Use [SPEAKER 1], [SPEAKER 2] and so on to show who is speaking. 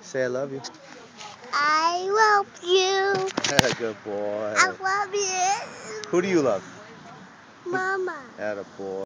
[SPEAKER 1] Say I love you.
[SPEAKER 2] I love you.
[SPEAKER 1] Good boy.
[SPEAKER 2] I love you.
[SPEAKER 1] Who do you love?
[SPEAKER 2] Mama.
[SPEAKER 1] Atta boy.